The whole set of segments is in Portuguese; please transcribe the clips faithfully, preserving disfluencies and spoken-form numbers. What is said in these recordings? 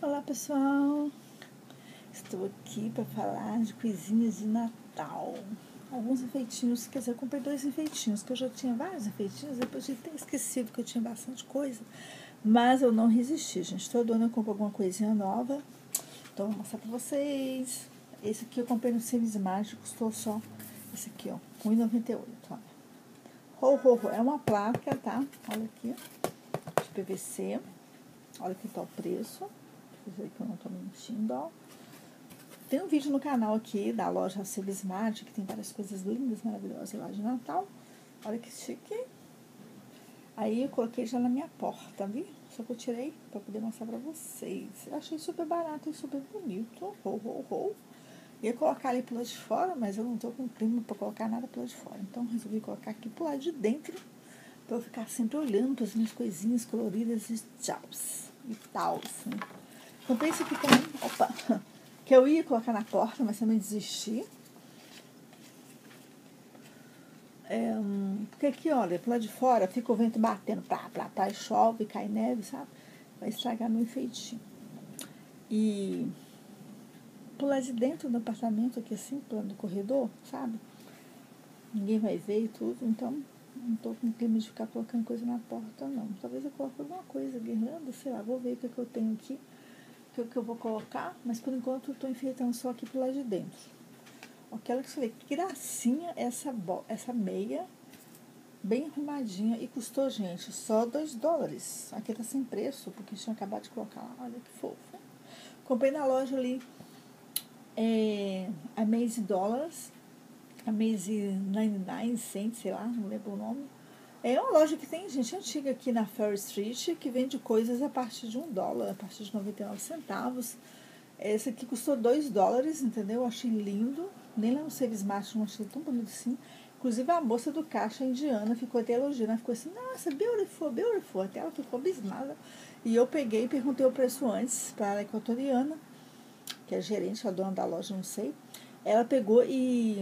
Olá pessoal, estou aqui para falar de coisinhas de Natal. Alguns enfeitinhos, quer dizer, eu comprei dois enfeitinhos, que eu já tinha vários enfeitinhos, depois de ter esquecido que eu tinha bastante coisa, mas eu não resisti, gente. Todo ano eu compro alguma coisinha nova, então vou mostrar para vocês. Esse aqui eu comprei no Semismart, custou só esse aqui, ó, um real e noventa e oito centavos. Ho, ho, ho, é uma placa, tá? Olha aqui, de P V C. Olha aqui tá o preço. Dizer que eu não tô mentindo, ó. Tem um vídeo no canal aqui da loja Semismart, que tem várias coisas lindas, maravilhosas lá de Natal. Olha que chique. Aí eu coloquei já na minha porta, viu? Só que eu tirei pra poder mostrar pra vocês. Eu achei super barato e super bonito. Ho, ho, ho. Ia colocar ali pro lado de fora, mas eu não tô com clima pra colocar nada pro lado de fora. Então resolvi colocar aqui pro lado de dentro, pra eu ficar sempre olhando pras minhas coisinhas coloridas e tchau. E tal, assim. Comprei esse aqui também, opa, que eu ia colocar na porta, mas também desisti. É, porque aqui, olha, pro lado de fora fica o vento batendo, plá, plá, plá, e chove, cai neve, sabe? Vai estragar meu enfeitinho. E pro lado de dentro do apartamento, aqui assim, pro lado do corredor, sabe? Ninguém vai ver e tudo, então não tô com clima de ficar colocando coisa na porta, não. Talvez eu coloque alguma coisa, guirlanda, sei lá, vou ver o que, que eu tenho aqui. Que eu, que eu vou colocar, mas por enquanto eu tô enfeitando só aqui pro lado de dentro. Ó, quero que você veja que gracinha essa, bo essa meia, bem arrumadinha, e custou, gente, só dois dólares. Aqui tá sem preço, porque tinha acabado de colocar lá, olha que fofo. Comprei na loja ali, é, Amaze Dollars, Amaze noventa e nove cents, sei lá, não lembro o nome. É uma loja que tem gente antiga aqui na Ferry Street, que vende coisas a partir de um dólar, a partir de noventa e nove centavos. Esse aqui custou dois dólares, entendeu? Eu achei lindo. Nem lá no Semismart não achei tão bonito assim. Inclusive a moça do caixa indiana ficou até elogiando. Ela ficou assim, nossa, beautiful, beautiful. Até ela ficou abismada. E eu peguei e perguntei o preço antes para a equatoriana, que é a gerente, a dona da loja, não sei. Ela pegou e,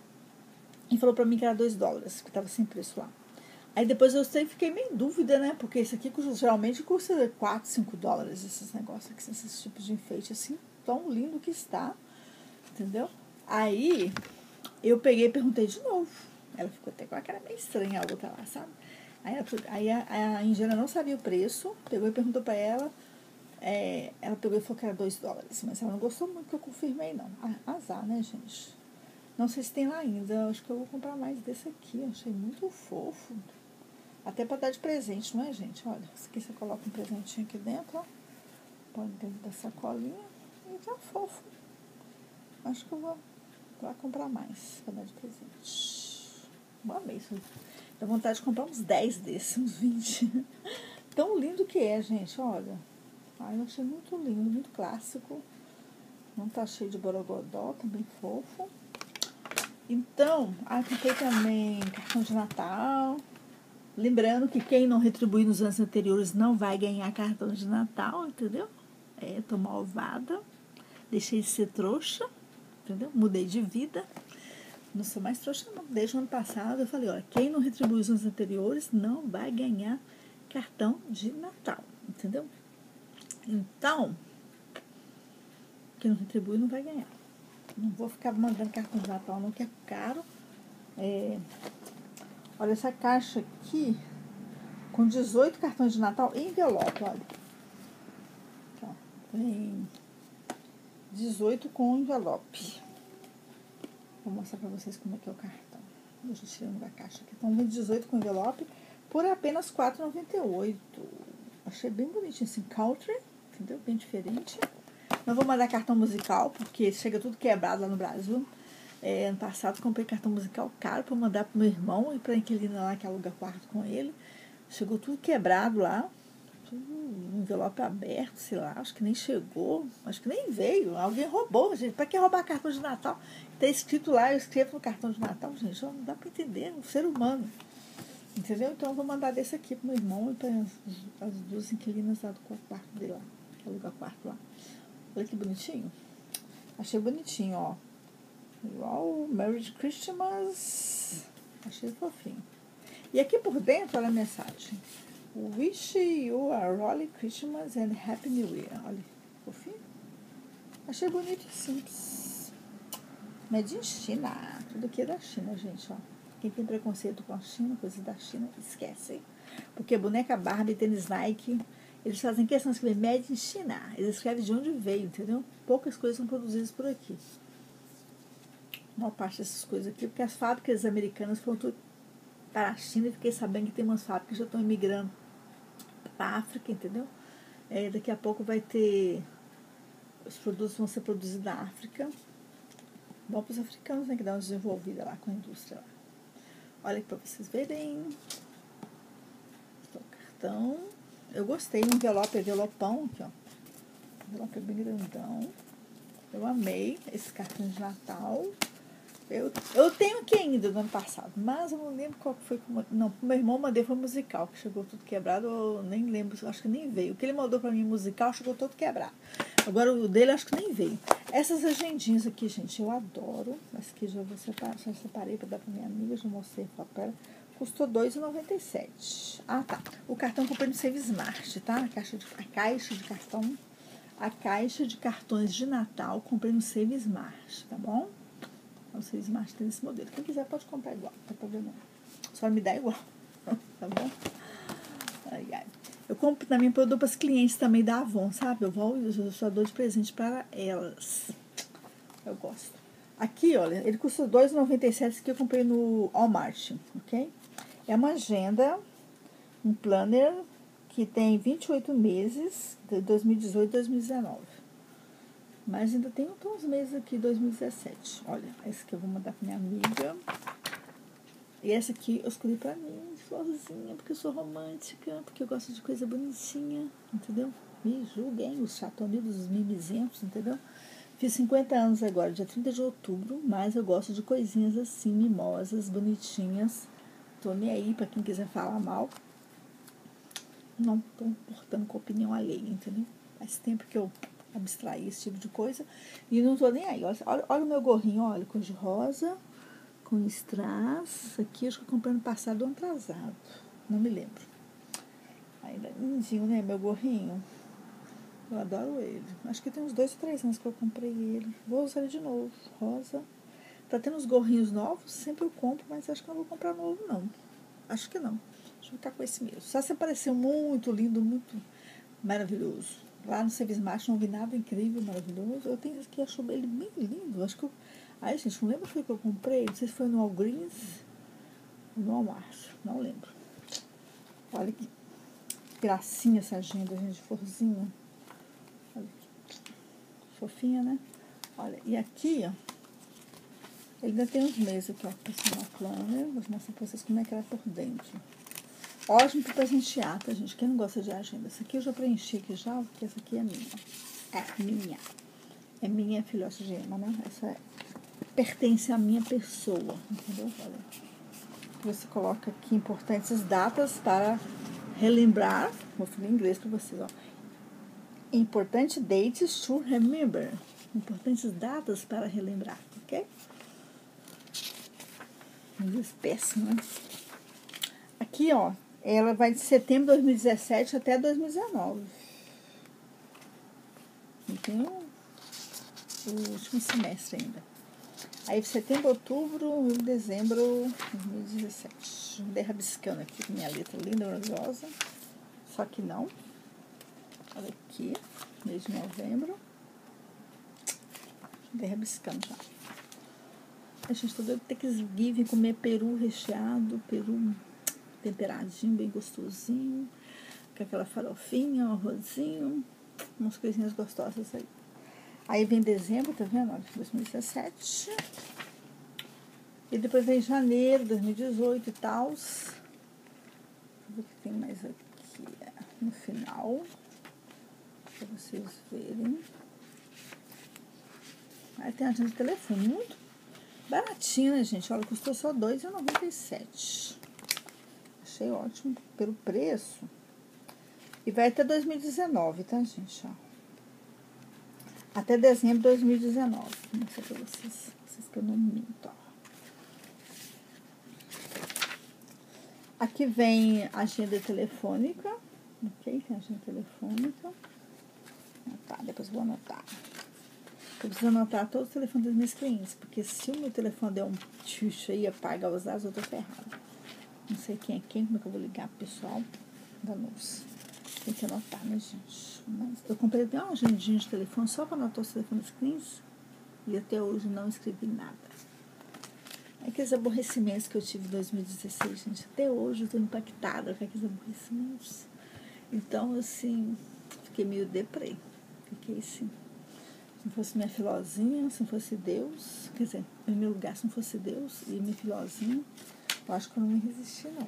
e falou para mim que era dois dólares, que estava sem preço lá. Aí depois eu sei, fiquei meio em dúvida, né? Porque esse aqui custa, geralmente custa quatro, cinco dólares, esses negócios aqui, esses tipos de enfeite assim, tão lindo que está, entendeu? Aí eu peguei e perguntei de novo. Ela ficou até com a cara meio estranha, a outra lá, sabe? Aí, ela, aí a, a indiana não sabia o preço, pegou e perguntou pra ela, é, ela pegou e falou que era dois dólares, mas ela não gostou muito que eu confirmei, não. Azar, né, gente? Não sei se tem lá ainda, acho que eu vou comprar mais desse aqui, eu achei muito fofo. Até para dar de presente, não é, gente? Olha, isso aqui você coloca um presentinho aqui dentro, ó. Põe dentro da sacolinha e tá fofo. Acho que eu vou lá comprar mais para dar de presente. Uma vez. Dá vontade de comprar uns dez desses, uns vinte. Tão lindo que é, gente, olha. Ai, eu achei muito lindo, muito clássico. Não tá cheio de borogodó, tá bem fofo. Então, ah, comprei também cartão de Natal. Lembrando que quem não retribuir nos anos anteriores não vai ganhar cartão de Natal, entendeu? É, tô malvada. Deixei de ser trouxa, entendeu? Mudei de vida. Não sou mais trouxa, não. Desde o ano passado eu falei, olha, quem não retribui os anos anteriores não vai ganhar cartão de Natal, entendeu? Então, quem não retribui não vai ganhar. Não vou ficar mandando cartão de Natal, não, que é caro. É, olha essa caixa aqui, com dezoito cartões de Natal em envelope, olha. Então, tem dezoito com envelope. Vou mostrar pra vocês como é que é o cartão. Deixa eu tirar da caixa aqui. Então, vem dezoito com envelope por apenas quatro reais e noventa e oito centavos. Achei bem bonitinho, assim, country, entendeu? Bem diferente. Não vou mandar cartão musical, porque chega tudo quebrado lá no Brasil. É, ano passado comprei cartão musical caro para mandar pro meu irmão e pra inquilina lá que aluga quarto com ele. Chegou tudo quebrado lá, tudo envelope aberto, sei lá, acho que nem chegou, acho que nem veio. Alguém roubou, gente. Pra que roubar cartão de Natal? Tá escrito lá, eu escrevo no cartão de Natal, gente, não dá pra entender, um ser humano. Entendeu? Então eu vou mandar desse aqui pro meu irmão e para as, as duas inquilinas lá do quarto dele lá, que aluga quarto lá. Olha que bonitinho. Achei bonitinho, ó. Igual Merry Christmas. Achei fofinho. E aqui por dentro, olha a mensagem. Wish you a Rolly Christmas and Happy New Year. Olha. Fofinho. Achei bonito e simples. Made in China. Tudo aqui é da China, gente, ó. Quem tem preconceito com a China, coisas da China, esquece. Porque boneca Barbie, tênis Nike, eles fazem questão de escrever Made in China. Eles escrevem de onde veio, entendeu? Poucas coisas são produzidas por aqui. A maior parte dessas coisas aqui, porque as fábricas americanas foram tudo para a China e fiquei sabendo que tem umas fábricas que já estão imigrando para a África, entendeu? É, daqui a pouco vai ter... Os produtos vão ser produzidos na África. Bom para os africanos, né? Que dá uma desenvolvida lá com a indústria lá. Olha aqui para vocês verem. Então, cartão. Eu gostei. Um envelope, envelopão. Aqui, ó. Envelope bem grandão. Eu amei esse cartão de Natal. Eu, eu tenho aqui ainda do ano passado, mas eu não lembro qual foi. Não, pro meu irmão mandei foi musical, que chegou tudo quebrado. Eu nem lembro, acho que nem veio. O que ele mandou pra mim musical chegou todo quebrado. Agora o dele acho que nem veio. Essas agendinhas aqui, gente, eu adoro. Essa aqui já vou separar, já separei pra dar pra minha amiga, já mostrei pra ela. Custou dois reais e noventa e sete centavos. Ah, tá. O cartão eu comprei no Save Smart, tá? A caixa de, a caixa de cartão. A caixa de cartões de Natal comprei no Save Smart, tá bom? O Save Smart tem esse modelo. Quem quiser pode comprar igual, não tem problema não. Só me dá igual, tá bom? Ai, ai. Eu compro também, eu dou para os clientes também da Avon, sabe? Eu vou, eu só dou de presente para elas. Eu gosto. Aqui, olha, ele custa dois reais e noventa e sete centavos, que eu comprei no Walmart, ok? É uma agenda, um planner, que tem vinte e oito meses, de dois mil e dezoito a dois mil e dezenove. Mas ainda tem uns meses aqui, dois mil e dezessete. Olha, esse aqui eu vou mandar pra minha amiga. E essa aqui eu escolhi pra mim, de florzinha, porque eu sou romântica, porque eu gosto de coisa bonitinha, entendeu? Me julguem, os chatonidos, os mimizentos, entendeu? Fiz cinquenta anos agora, dia trinta de outubro, mas eu gosto de coisinhas assim, mimosas, bonitinhas. Tô nem aí pra quem quiser falar mal. Não tô importando com a opinião alheia, entendeu? Faz tempo que eu abstrair esse tipo de coisa e não tô nem aí. Olha, olha, olha o meu gorrinho, olha, cor de rosa, com strass. Aqui acho que eu comprei no passado ou ano atrasado, não me lembro. Ainda lindinho, né, meu gorrinho? Eu adoro ele. Acho que tem uns dois ou três anos que eu comprei ele. Vou usar ele de novo, rosa. Tá tendo uns gorrinhos novos, sempre eu compro, mas acho que não vou comprar novo, não. Acho que não. Deixa eu ficar com esse mesmo. Só se apareceu muito lindo, muito maravilhoso. Lá no Save Smart não vi nada incrível, maravilhoso. Eu tenho aqui, acho ele bem lindo. Acho que eu... Ai, gente, não lembro o que eu comprei. Não sei se foi no Walgreens ou no Walmart. Não lembro. Olha que gracinha essa agenda, gente, de florzinha. Olha aqui. Fofinha, né? Olha, e aqui, ó. Ele ainda tem uns meses aqui, ó. Personal Planner. Vou mostrar pra vocês como é que ela é por dentro. Ótimo para presentear, tá, gente? Quem não gosta de agenda? Essa aqui eu já preenchi aqui já, porque essa aqui é minha. É minha. É minha filhote de Ema, né? Essa é, pertence à minha pessoa, entendeu? Olha. Você coloca aqui importantes datas para relembrar. Vou falar em inglês para vocês, ó. Important dates to remember. Importantes datas para relembrar, ok? Inglês péssimo, né? Aqui, ó. Ela vai de setembro de dois mil e dezessete até dois mil e dezenove. Então, o último semestre ainda. Aí, setembro, outubro e dezembro de dois mil e dezessete. Andei rabiscando aqui com minha letra linda, maravilhosa. Só que não. Olha aqui, mês de novembro. Andei rabiscando já. A gente toda tem que give comer peru recheado, peru temperadinho, bem gostosinho, com aquela farofinha, um arrozinho, umas coisinhas gostosas aí. Aí vem dezembro, tá vendo? Olha, dois mil e dezessete. E depois vem janeiro, dois mil e dezoito e tal. Deixa eu ver o que tem mais aqui no final, pra vocês verem. Aí tem a agenda de telefone, muito baratinho, né, gente? Olha, custou só dois reais e noventa e sete centavos. Achei ótimo pelo preço. E vai até dois mil e dezenove, tá, gente? Ó. Até dezembro de dois mil e dezenove. Vou mostrar pra vocês. Vocês que eu não minto, ó. Aqui vem a agenda telefônica. Ok? Tem a agenda telefônica. Ah, tá, depois eu vou anotar. Eu preciso anotar todos os telefones dos meus clientes, porque se o meu telefone der um tchuxa e apagar os dados, eu tô ferrada. Não sei quem é quem, como é que eu vou ligar pro pessoal da moça. Tem que anotar, né, gente? Mas eu comprei até uma agendinha de telefone só para anotar os telefones dos clientes e até hoje não escrevi nada. Aqueles aborrecimentos que eu tive em dois mil e dezesseis, gente, até hoje eu tô impactada com aqueles aborrecimentos. Então, assim, fiquei meio deprê. Fiquei assim. Se não fosse minha filozinha, se não fosse Deus, quer dizer, no meu lugar, se não fosse Deus e minha filozinha, eu acho que eu não me resisti, não.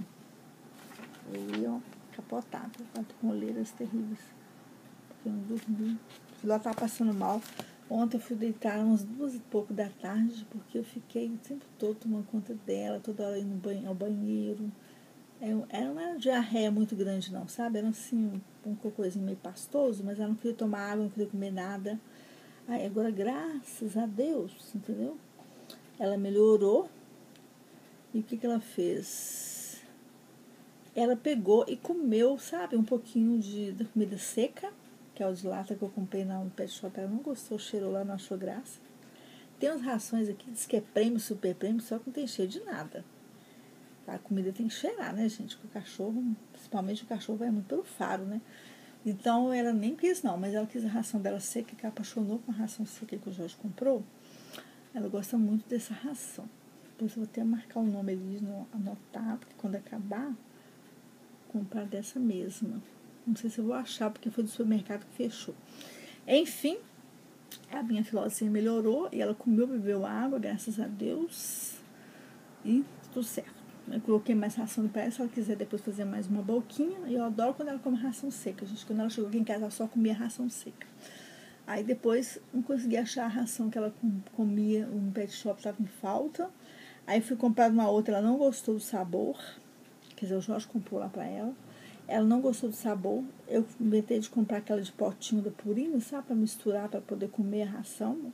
Eu ia capotada, com olheiras terríveis, porque eu não dormi. O filho estava passando mal. Ontem eu fui deitar umas duas e pouco da tarde, porque eu fiquei o tempo todo tomando conta dela, toda hora indo banho, ao banheiro. Era uma diarreia muito grande, não, sabe? Era assim, um, um cocôzinho meio pastoso, mas ela não queria tomar água, não queria comer nada. Aí agora, graças a Deus, entendeu? Ela melhorou. E o que, que ela fez? Ela pegou e comeu, sabe, um pouquinho de, de comida seca, que é o de lata que eu comprei no pet shop. Ela não gostou, cheirou lá, não achou graça. Tem umas rações aqui, diz que é prêmio, super prêmio, só que não tem cheiro de nada. A comida tem que cheirar, né, gente? Porque o cachorro, principalmente o cachorro, vai muito pelo faro, né? Então, ela nem quis, não, mas ela quis a ração dela seca, que ela apaixonou com a ração seca que o Jorge comprou. Ela gosta muito dessa ração. Depois eu vou até marcar o nome ali, anotar, porque quando acabar, comprar dessa mesma. Não sei se eu vou achar, porque foi do supermercado que fechou. Enfim, a minha filosinha melhorou e ela comeu, bebeu água, graças a Deus. E tudo certo. Eu coloquei mais ração para ela, se ela quiser depois fazer mais uma boquinha. E eu adoro quando ela come ração seca, gente. Quando ela chegou aqui em casa, ela só comia ração seca. Aí depois não consegui achar a ração que ela comia, um pet shop estava em falta. Aí fui comprar uma outra, ela não gostou do sabor. Quer dizer, o Jorge comprou lá para ela. Ela não gostou do sabor. Eu inventei de comprar aquela de potinho da Purina, sabe? Para misturar, para poder comer a ração.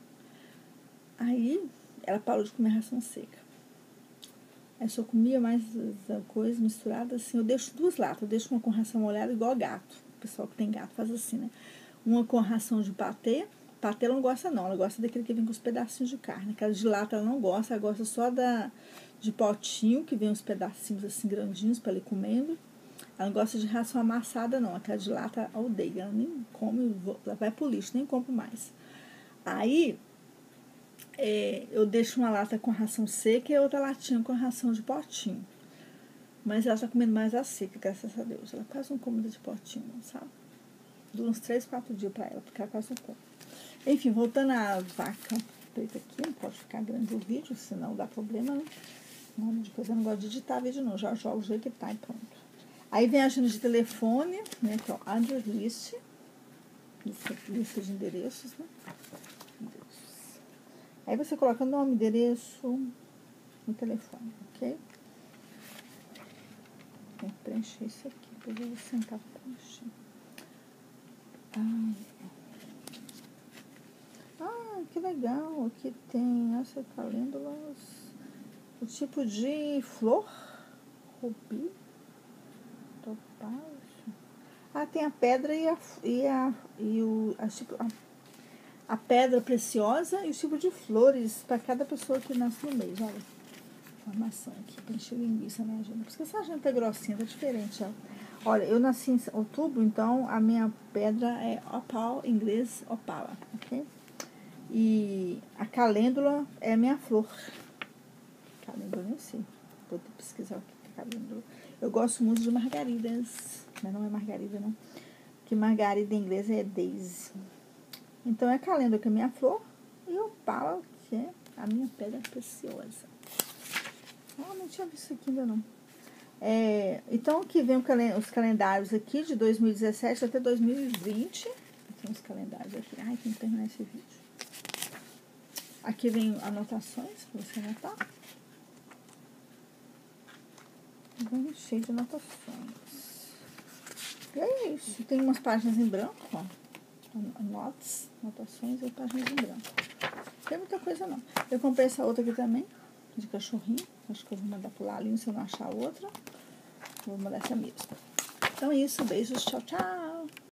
Aí ela parou de comer ração seca. Aí só comia mais coisa misturada assim. Eu deixo duas latas. Eu deixo uma com ração molhada igual gato. O pessoal que tem gato faz assim, né? Uma com ração de patê. Patê ela não gosta não. Ela gosta daquele que vem com os pedacinhos de carne. Aquela de lata ela não gosta. Ela gosta só da de potinho, que vem uns pedacinhos assim grandinhos para ela ir comendo. Ela não gosta de ração amassada não. Aquela de lata ela odeia. Ela nem come, ela vai pro lixo, nem compra mais. Aí... É, eu deixo uma lata com ração seca e outra latinha com ração de potinho. Mas ela tá comendo mais a seca, graças a Deus. Ela quase não come de potinho, sabe? Dura uns três, quatro dias pra ela, porque ela quase não come. Enfim, voltando à vaca preta aqui, não pode ficar grande o vídeo, senão dá problema, né? Não, depois eu não gosto de editar vídeo, não. Já jogo do jeito que tá e pronto. Aí vem a agenda de telefone, né? Que é o address list. Lista de endereços, né? Aí você coloca nome, endereço no telefone, ok? Tem que preencher isso aqui, depois eu vou sentar para preencher. Ah, ah, que legal, aqui tem essa calêndulas, o tipo de flor, rubi, topázio. Ah, tem a pedra e a, e a, e o, a, tipo, a A pedra preciosa e o tipo de flores para cada pessoa que nasce no mês. Olha, informação aqui, para encher linguiça na agenda. Por isso que essa agenda é grossinha, tá diferente, ó. Olha, eu nasci em outubro, então a minha pedra é opal, em inglês, opala, ok? E a calêndula é a minha flor. Calêndula, nem sei. Vou ter que pesquisar o que é calêndula. Eu gosto muito de margaridas, mas não é margarida, não. Porque margarida em inglês é daisy. Então, é a calêndula que é a minha flor e o opala, que é a minha pedra preciosa. Ah, não tinha visto isso aqui ainda não. É, então, aqui vem os calendários aqui de dois mil e dezessete até dois mil e vinte. Tem uns calendários aqui. Ai, tem que terminar esse vídeo. Aqui vem anotações, para você anotar. Vem cheio de anotações. E é isso. Tem umas páginas em branco, ó. Notes, anotações e páginas em branco. Não tem muita coisa não. Eu comprei essa outra aqui também, de cachorrinho. Acho que eu vou mandar pular ali se eu não achar outra. Vou mandar essa mesma. Então é isso, beijos, tchau, tchau.